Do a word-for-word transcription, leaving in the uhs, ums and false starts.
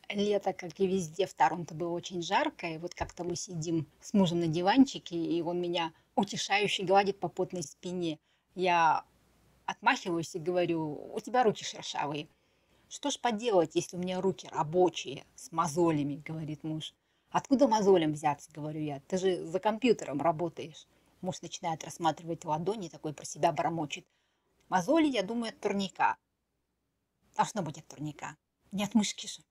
Лето, как и везде в Торонто, было очень жарко, и вот как-то мы сидим с мужем на диванчике, и он меня утешающе гладит по потной спине. Я отмахиваюсь и говорю: у тебя руки шершавые. Что ж поделать, если у меня руки рабочие, с мозолями, говорит муж. Откуда мозолям взяться, говорю я, ты же за компьютером работаешь. Муж начинает рассматривать ладони, такой про себя бормочет. Мозоли, я думаю, от турника. Должно быть от турника. Не от мышки же.